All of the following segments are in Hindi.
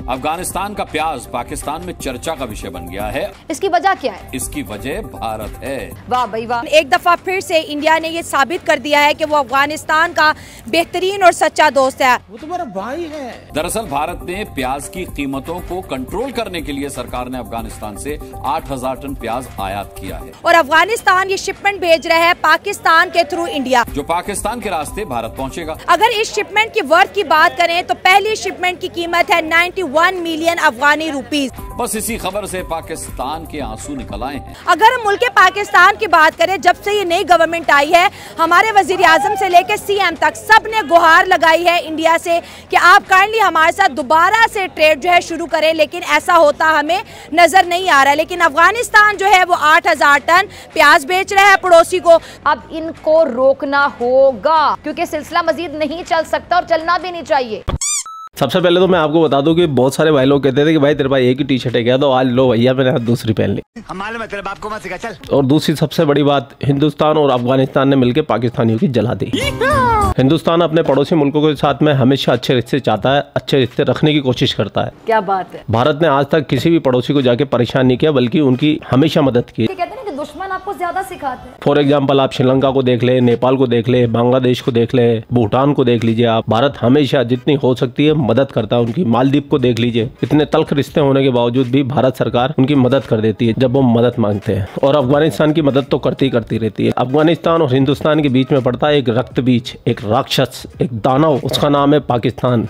अफगानिस्तान का प्याज पाकिस्तान में चर्चा का विषय बन गया है। इसकी वजह क्या है? इसकी वजह भारत है। वाह भाई वाह। एक दफा फिर से इंडिया ने ये साबित कर दिया है कि वो अफगानिस्तान का बेहतरीन और सच्चा दोस्त है। वो तुम्हारा भाई है। दरअसल भारत ने प्याज की कीमतों को कंट्रोल करने के लिए सरकार ने अफगानिस्तान से 8,000 टन प्याज आयात किया है और अफगानिस्तान ये शिपमेंट भेज रहा है पाकिस्तान के थ्रू इंडिया, जो पाकिस्तान के रास्ते भारत पहुंचेगा। अगर इस शिपमेंट की वर्थ की बात करें तो पहली शिपमेंट की कीमत है 91 मिलियन अफगानी रुपीस। बस इसी खबर से पाकिस्तान के आंसू निकल आए हैं। अगर हम मुल्क पाकिस्तान की बात करें, जब से ये नई गवर्नमेंट आई है, हमारे वजीर आजम से लेकर सीएम तक सब ने गुहार लगाई है इंडिया से कि आप काइंडली हमारे साथ दोबारा से ट्रेड जो है शुरू करें, लेकिन ऐसा होता हमें नजर नहीं आ रहा। लेकिन अफगानिस्तान जो है वो 8,000 टन प्याज बेच रहा है पड़ोसी को। अब इनको रोकना होगा क्योंकि सिलसिला मजीद नहीं चल सकता और चलना भी नहीं चाहिए। सबसे पहले तो मैं आपको बता दूं कि बहुत सारे भाई लोग कहते थे कि भाई तेरे पास एक ही टी शर्ट है क्या, तो आज लो भैया मैंने दूसरी पहन ली। हमारे मतलब आपको मत सिखा चल। और दूसरी सबसे बड़ी बात, हिंदुस्तान और अफगानिस्तान ने मिलकर पाकिस्तानियों की जला दी। हिंदुस्तान अपने पड़ोसी मुल्कों के साथ में हमेशा अच्छे रिश्ते चाहता है, अच्छे रिश्ते रखने की कोशिश करता है। क्या बात है। भारत ने आज तक किसी भी पड़ोसी को जाके परेशान नहीं किया, बल्कि उनकी हमेशा मदद की। कहते हैं कि दुश्मन आपको ज्यादा सिखाते हैं। फॉर एग्जाम्पल आप श्रीलंका को देख ले, नेपाल को देख ले, बांग्लादेश को देख ले, भूटान को देख लीजिए आप। भारत हमेशा जितनी हो सकती है मदद करता है उनकी। मालदीव को देख लीजिए, इतने तल्ख रिश्ते होने के बावजूद भी भारत सरकार उनकी मदद कर देती है जब वो मदद मांगते हैं। और अफगानिस्तान की मदद तो करती रहती है। अफगानिस्तान और हिंदुस्तान के बीच में पड़ता है एक रक्त बीज, एक राक्षस, एक दानव, उसका नाम है पाकिस्तान।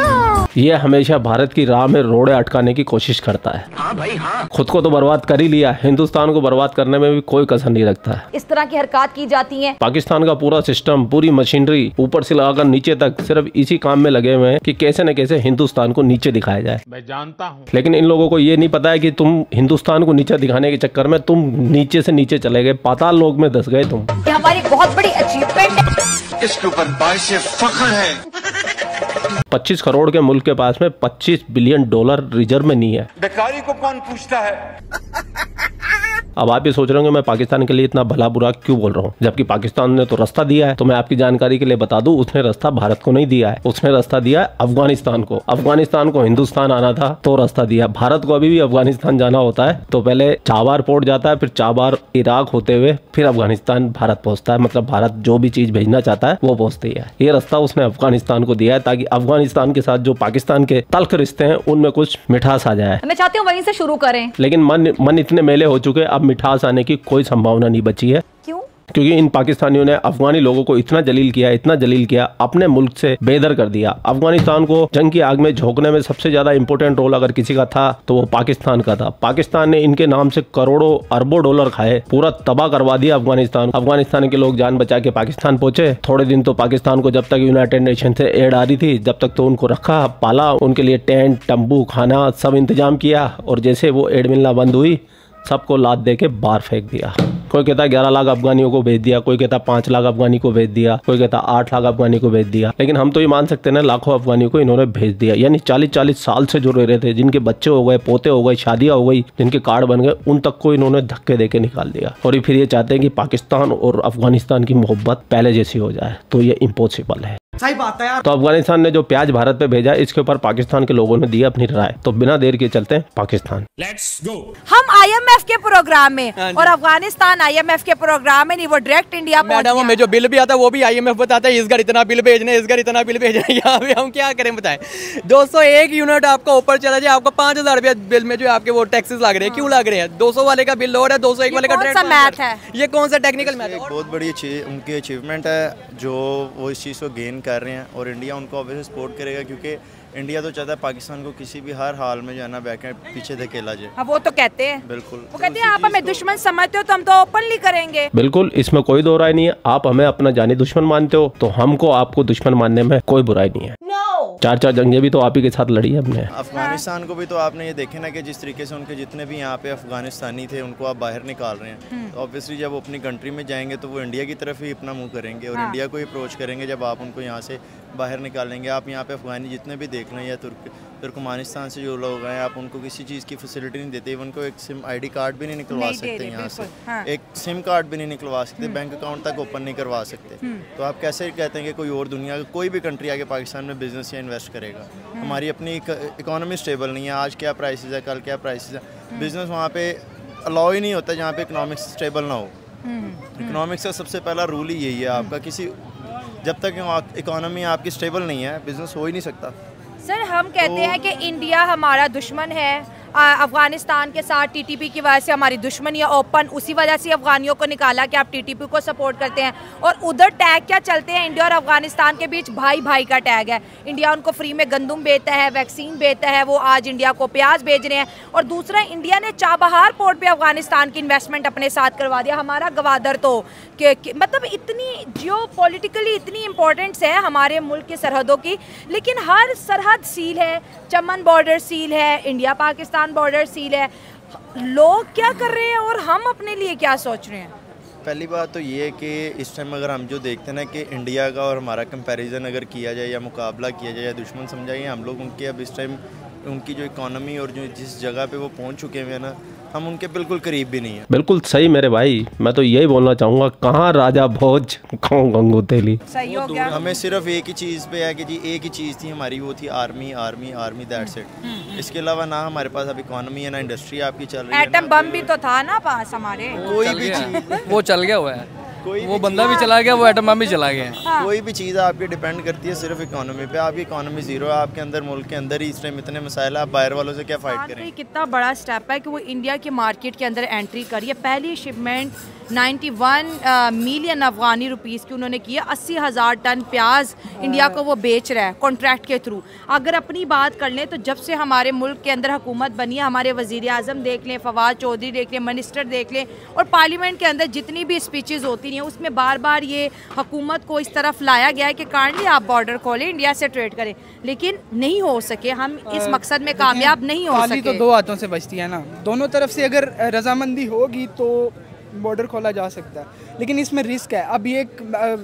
ये हमेशा भारत की राह में रोड़े अटकाने की कोशिश करता है। हाँ भाई हाँ। खुद को तो बर्बाद कर ही लिया, हिंदुस्तान को बर्बाद करने में भी कोई कसर नहीं रखता है। इस तरह की हरकत की जाती है। पाकिस्तान का पूरा सिस्टम, पूरी मशीनरी ऊपर से लगाकर नीचे तक सिर्फ इसी काम में लगे हुए हैं कि कैसे न कैसे हिंदुस्तान को नीचे दिखाया जाए। मैं जानता हूँ, लेकिन इन लोगों को ये नहीं पता है कि तुम हिंदुस्तान को नीचे दिखाने के चक्कर में तुम नीचे से नीचे चले गए, पाताल लोक में धस गए तुम। ये हमारी बहुत बड़ी अचीवमेंट है। इसके ऊपर बाइश फख्र है। 25 करोड़ के मुल्क के पास में 25 बिलियन डॉलर रिजर्व में नहीं है। बेकारी को कौन पूछता है। अब आप ये सोच रहे होंगे मैं पाकिस्तान के लिए इतना भला बुरा क्यों बोल रहा हूँ, जबकि पाकिस्तान ने तो रास्ता दिया है। तो मैं आपकी जानकारी के लिए बता दूं, उसने रास्ता भारत को नहीं दिया है, उसने रास्ता दिया है अफगानिस्तान को। अफगानिस्तान को हिंदुस्तान आना था तो रास्ता दिया। भारत को अभी भी अफगानिस्तान जाना होता है तो पहले चाबार पोर्ट जाता है, फिर चाबार इराक होते हुए फिर अफगानिस्तान भारत पहुंचता है। मतलब भारत जो भी चीज भेजना चाहता है वो पहुंचती है। ये रास्ता उसने अफगानिस्तान को दिया है ताकि अफगानिस्तान के साथ जो पाकिस्तान के तल्ख रिश्ते हैं उनमें कुछ मिठास आ जाए। मैं चाहती हूँ वहीं से शुरू करें, लेकिन मन इतने मेले हो चुके, अब मिठास आने की कोई संभावना नहीं बची है। क्यों? क्योंकि इन पाकिस्तानियों ने अफगानी लोगों को इतना जलील किया, अपने मुल्क से बेदर कर दिया। अफगानिस्तान को जंग की आग में झोंकने में सबसे ज्यादा इंपॉर्टेंट रोल अगर किसी का था तो वो पाकिस्तान का था। पाकिस्तान ने इनके नाम से करोड़ों अरबों डॉलर खाए, पूरा तबाह करवा दिया अफगानिस्तान। अफगानिस्तान के लोग जान बचा के पाकिस्तान पहुंचे। थोड़े दिन तो पाकिस्तान को जब तक यूनाइटेड नेशन से एड आ रही थी जब तक तो उनको रखा, पाला, उनके लिए टेंट, तंबू, खाना सब इंतजाम किया। और जैसे वो एड मिलना बंद हुई सबको लात दे के बाहर फेंक दिया। कोई कहता 11 लाख अफगानियों को भेज दिया, कोई कहता 5 लाख अफगानी को भेज दिया, कोई कहता 8 लाख अफगानी को भेज दिया। लेकिन हम तो ये मान सकते हैं ना, लाखों अफगानियों को इन्होंने भेज दिया। यानी 40-40 साल से जो रह रहे थे, जिनके बच्चे हो गए, पोते हो गए, शादियां हो गई, जिनके कार्ड बन गए, उन तक को इन्होंने धक्के दे के निकाल दिया। और फिर ये चाहते हैं कि पाकिस्तान और अफगानिस्तान की मोहब्बत पहले जैसी हो जाए, तो ये इम्पॉसिबल है। सही बात है यार। तो अफगानिस्तान ने जो प्याज भारत पे भेजा, इसके ऊपर पाकिस्तान के लोगों ने दी अपनी राय। तो बिना देर के चलते हैं पाकिस्तान। Let's go. हम IMF के प्रोग्राम में और अफगानिस्तान IMF के प्रोग्राम में नहीं, वो डायरेक्ट इंडिया मैडम हमें जो बिल भी आता है वो भी IMF बताता है, इस घर इतना बिल भेजना है, इस घर इतना बिल भेजना है। यहाँ पे हम क्या करें बताएं। 201 यूनिट आपका ऊपर चला जाए, आपको 5,000 रुपया बिल में जो आपके वो टैक्सेस लग रहे हैं। क्यों लग रहे हैं? 200 वाले का बिल और है, 201 वाले का मैथ है। ये कौन सा टेक्निकल मैथ है? बहुत बड़ी उनकी अचीवमेंट है जो वो इस चीज़ को गेन कर रहे हैं। और इंडिया उनको ऑब्वियसली सपोर्ट करेगा क्योंकि इंडिया तो चाहता है पाकिस्तान को किसी भी हर हाल में जो है ना बैक पीछे धकेला जाए। हाँ, वो तो कहते हैं। बिल्कुल, वो कहते हैं आप हमें दुश्मन समझते हो तो हम तो ओपनली करेंगे। बिल्कुल, इसमें कोई दो राय नहीं है। आप हमें अपना जानी दुश्मन मानते हो तो हमको आपको दुश्मन मानने में कोई बुराई नहीं है। 4 जंगें भी तो आप ही के साथ लड़ी है हमने। अफगानिस्तान को भी तो आपने ये देखे ना कि जिस तरीके से उनके जितने भी यहाँ पे अफगानिस्तानी थे उनको आप बाहर निकाल रहे हैं। तो ऑब्वियसली जब वो अपनी कंट्री में जाएंगे तो वो इंडिया की तरफ ही अपना मुंह करेंगे और इंडिया को ही अप्रोच करेंगे जब आप उनको यहाँ से बाहर निकालेंगे। आप यहाँ पे अफगानी जितने भी देख लें या तुर्कमानिस्तान से जो लोग हैं, आप उनको किसी चीज़ की फैसिलिटी नहीं देते। इवन को एक सिम ID कार्ड भी नहीं निकलवा सकते यहाँ से, एक सिम कार्ड भी नहीं निकलवा सकते, बैंक अकाउंट तक ओपन नहीं करवा सकते। तो आप कैसे कहते हैं कि कोई और दुनिया कोई भी कंट्री आके पाकिस्तान में बिजनेस एशिया इन्वेस्ट करेगा। हमारी अपनी इकोनॉमी स्टेबल नहीं है, आज क्या प्राइसेस है, कल क्या प्राइसेस है। बिजनेस वहाँ पे अलाउ ही नहीं होता जहाँ पे इकोनॉमिक्स स्टेबल ना हो। इकोनॉमिक्स का सबसे पहला रूल ही यही है आपका, किसी जब तक इकोनॉमी आपकी स्टेबल नहीं है बिजनेस हो ही नहीं सकता। सर हम कहते हैं कि इंडिया हमारा दुश्मन है, अफगानिस्तान के साथ टीटीपी की वजह से हमारी दुश्मनी ओपन, उसी वजह से अफगानियों को निकाला कि आप टीटीपी को सपोर्ट करते हैं। और उधर टैग क्या चलते हैं, इंडिया और अफगानिस्तान के बीच भाई भाई का टैग है। इंडिया उनको फ्री में गंदम बेचता है, वैक्सीन बेचता है, वो आज इंडिया को प्याज भेज रहे हैं। और दूसरा, इंडिया ने चाबहार पोर्ट पे अफगानिस्तान की इन्वेस्टमेंट अपने साथ करवा दिया। हमारा गवादर तो मतलब इतनी जियोपॉलिटिकली इतनी इंपॉर्टेंस है हमारे मुल्क की सरहदों की, लेकिन हर सरहद सील है। चमन बॉर्डर सील है, इंडिया पाकिस्तान बॉर्डर सील है। लोग क्या कर रहे हैं और हम अपने लिए क्या सोच रहे हैं? पहली बात तो ये है कि इस टाइम अगर हम जो देखते हैं ना कि इंडिया का और हमारा कंपैरिजन अगर किया जाए या मुकाबला किया जाए या दुश्मन समझाइए हम लोग उनके, अब इस टाइम उनकी जो इकोनॉमी और जो जिस जगह पे वो पहुंच चुके हुए हैं ना, हम उनके बिल्कुल करीब भी नहीं है। बिल्कुल सही मेरे भाई, मैं तो यही बोलना चाहूँगा, कहाँ राजा भोज कौन गंगू तेली। सही हो गया। हमें सिर्फ एक ही चीज़ पे है कि जी एक ही चीज़ थी हमारी, वो थी army army army, that's it. इसके अलावा ना हमारे पास अब इकोनॉमी है ना इंडस्ट्री आपकी चल रही है। एटम बम भी तो था ना पास हमारे, कोई भी चीज़ वो चल गया हुआ है, कोई वो बंदा भी चला गया, वो एटम बम भी चला गया। कोई भी चीज़ आपकी डिपेंड करती है सिर्फ इकोनॉमी पे। आपकी इकोनॉमी जीरो है, आपके अंदर मुल्क के अंदर ही इस टाइम इतने मसाइल है, आप बाहर वालों से क्या फाइट करें। कितना बड़ा स्टेप है कि वो इंडिया के मार्केट के अंदर एंट्री करी है। पहली शिपमेंट 91 मिलियन अफगानी रुपीस की उन्होंने की है। 80,000 टन प्याज इंडिया को वो बेच रहा है कॉन्ट्रैक्ट के थ्रू। अगर अपनी बात कर लें तो जब से हमारे मुल्क के अंदर हुकूमत बनी है, हमारे वज़ीर आज़म देख लें, फवाद चौधरी देख लें, मिनिस्टर देख लें, और पार्लियामेंट के अंदर जितनी भी स्पीचेस होती हैं उसमें बार बार ये हुकूमत को इस तरफ लाया गया है कि काइंडली आप बॉर्डर खोलें, इंडिया से ट्रेड करें, लेकिन नहीं हो सके। हम इस मकसद में कामयाब नहीं हो सके। तो दो हाथों से बचती है ना, दोनों तरफ से अगर रजामंदी होगी तो बॉर्डर खोला जा सकता है, लेकिन इसमें रिस्क है। अब ये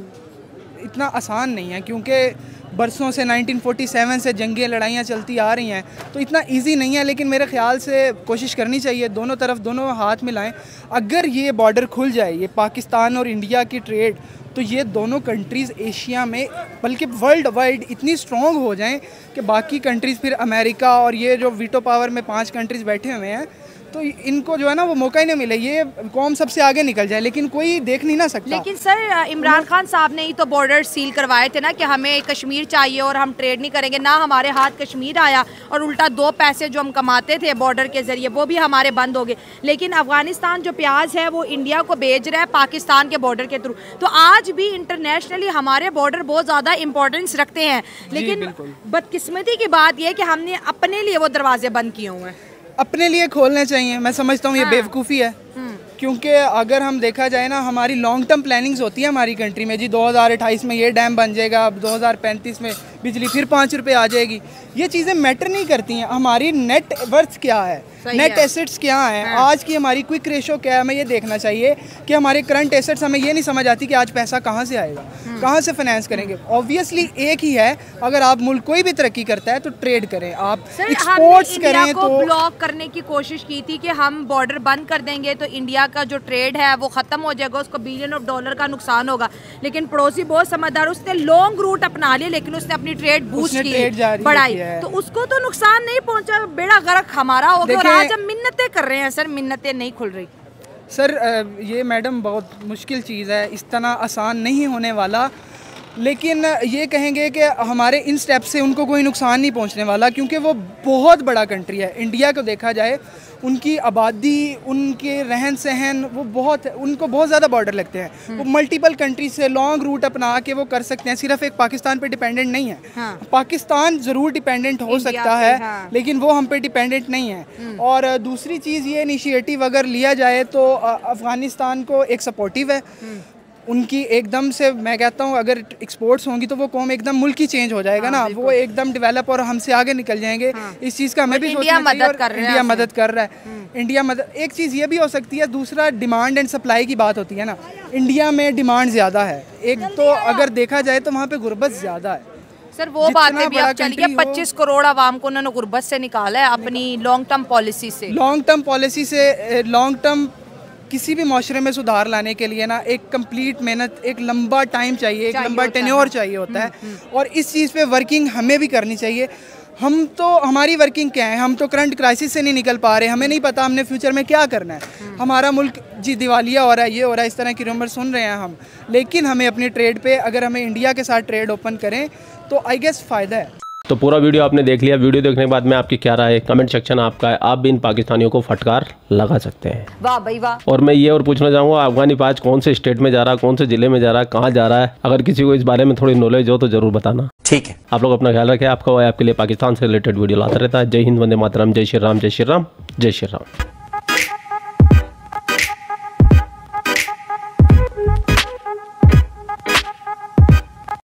इतना आसान नहीं है क्योंकि बरसों से 1947 से जंगें लड़ाइयाँ चलती आ रही हैं, तो इतना इजी नहीं है। लेकिन मेरे ख्याल से कोशिश करनी चाहिए, दोनों तरफ दोनों हाथ मिलाएं। अगर ये बॉर्डर खुल जाए, ये पाकिस्तान और इंडिया की ट्रेड, तो ये दोनों कंट्रीज़ एशिया में बल्कि वर्ल्ड वाइड इतनी स्ट्रॉन्ग हो जाएं कि बाकी कंट्रीज़, फिर अमेरिका और ये जो वीटो पावर में 5 कंट्रीज़ बैठे हुए हैं, तो इनको जो है ना वो मौका ही नहीं मिले, ये कौम सबसे आगे निकल जाए, लेकिन कोई देख नहीं ना सकता। लेकिन सर इमरान खान साहब ने ही तो बॉर्डर सील करवाए थे ना कि हमें कश्मीर चाहिए और हम ट्रेड नहीं करेंगे। ना हमारे हाथ कश्मीर आया और उल्टा 2 पैसे जो हम कमाते थे बॉर्डर के जरिए वो भी हमारे बंद हो गए। लेकिन अफगानिस्तान जो प्याज है वो इंडिया को भेज रहा है पाकिस्तान के बॉर्डर के थ्रू। तो आज भी इंटरनेशनली हमारे बॉर्डर बहुत ज़्यादा इंपॉर्टेंस रखते हैं, लेकिन बदकिस्मती की बात यह है कि हमने अपने लिए वो दरवाजे बंद किए हुए हैं। अपने लिए खोलने चाहिए, मैं समझता हूँ ये बेवकूफ़ी है। क्योंकि अगर हम देखा जाए ना, हमारी लॉन्ग टर्म प्लानिंग्स होती है हमारी कंट्री में, जी 2028 में ये डैम बन जाएगा, अब 2035 में बिजली फिर 5 रुपये आ जाएगी। ये चीज़ें मैटर नहीं करती हैं। हमारी नेट वर्थ क्या है, नेट एसेट्स क्या हैं, आज की हमारी क्विक रेशो क्या है, हमें ये देखना चाहिए कि हमारे करंट एसेट्स, हमें ये नहीं समझ आती कि आज पैसा कहाँ से आएगा, कहाँ से फाइनेंस करेंगे। ऑब्वियसली एक ही है, अगर आप मुल्क कोई भी तरक्की करता है तो ट्रेड करें, आप एक्सपोर्ट्स करें। तो ब्लॉक करने की कोशिश की थी कि हम बॉर्डर बंद कर देंगे तो इंडिया का जो ट्रेड है वो खत्म हो जाएगा, उसको बिलियन ऑफ डॉलर का नुकसान होगा। लेकिन पड़ोसी बहुत समझदार, उसने लॉन्ग रूट अपना लिया, लेकिन उसने अपनी ट्रेड बूस्ट की, बढ़ाई, तो उसको तो नुकसान नहीं पहुंचा, बेड़ा गर्क हमारा हो गया। और आज हम मिन्नतें कर रहे हैं सर, मिन्नतें नहीं खुल रही। सर ये मैडम बहुत मुश्किल चीज़ है, इस तरह आसान नहीं होने वाला। लेकिन ये कहेंगे कि हमारे इन स्टेप से उनको कोई नुकसान नहीं पहुंचने वाला, क्योंकि वो बहुत बड़ा कंट्री है। इंडिया को देखा जाए, उनकी आबादी, उनके रहन सहन, वो बहुत, उनको बहुत ज़्यादा बॉर्डर लगते हैं। वो मल्टीपल कंट्री से लॉन्ग रूट अपना के वो कर सकते हैं, सिर्फ एक पाकिस्तान पे डिपेंडेंट नहीं है। पाकिस्तान ज़रूर डिपेंडेंट हो सकता है, लेकिन वो हम पे डिपेंडेंट नहीं है। और दूसरी चीज़, ये इनिशिएटिव अगर लिया जाए तो अफ़गानिस्तान को एक सपोर्टिव है उनकी एकदम से। मैं कहता हूँ अगर एक्सपोर्ट्स होंगी तो वो कौम एकदम मुल्क ही चेंज हो जाएगा ना, वो एकदम डेवलप और हमसे आगे निकल जाएंगे। इस चीज़ का हमें भी सोचना चाहिए। इंडिया मदद कर रहा है, इंडिया मदद। एक चीज़ ये भी हो सकती है, दूसरा डिमांड एंड सप्लाई की बात होती है ना, इंडिया में डिमांड ज़्यादा है। एक तो अगर देखा जाए तो वहाँ पे गुर्बत ज़्यादा है सर, वो बातें भी अब चली है। 25 करोड़ आवाम को उन्होंने गुर्बत से निकाला है अपनी लॉन्ग टर्म पॉलिसी से। लॉन्ग टर्म पॉलिसी से, लॉन्ग टर्म किसी भी माशरे में सुधार लाने के लिए ना एक कंप्लीट मेहनत, एक लंबा टाइम चाहिए, एक लंबा टेन्योर चाहिए होता है। और इस चीज़ पे वर्किंग हमें भी करनी चाहिए। हम तो, हमारी वर्किंग क्या है, हम तो करंट क्राइसिस से नहीं निकल पा रहे, हमें नहीं पता हमने फ्यूचर में क्या करना है। हमारा मुल्क जी दिवालिया हो रहा है, ये हो रहा है, इस तरह की रूमर सुन रहे हैं हम, लेकिन हमें अपनी ट्रेड पे, अगर हमें इंडिया के साथ ट्रेड ओपन करें तो आई गेस फ़ायदा है। तो पूरा वीडियो आपने देख लिया। वीडियो देखने के बाद में आपकी क्या राय है, कमेंट सेक्शन आपका है। आप भी इन पाकिस्तानियों को फटकार लगा सकते हैं। वाह भाई वाह। और मैं ये और पूछना चाहूँगा, अफगानी फौज कौन से स्टेट में जा रहा है, कौन से जिले में जा रहा है, कहाँ जा रहा है? अगर किसी को इस बारे में थोड़ी नॉलेज हो तो जरूर बताना। ठीक है, आप लोग अपना ख्याल रखें। आपका आपके लिए पाकिस्तान से रिलेटेड वीडियो लाता रहता है। जय हिंद, वंदे मातरम, जय श्री राम, जय श्री राम, जय श्री राम।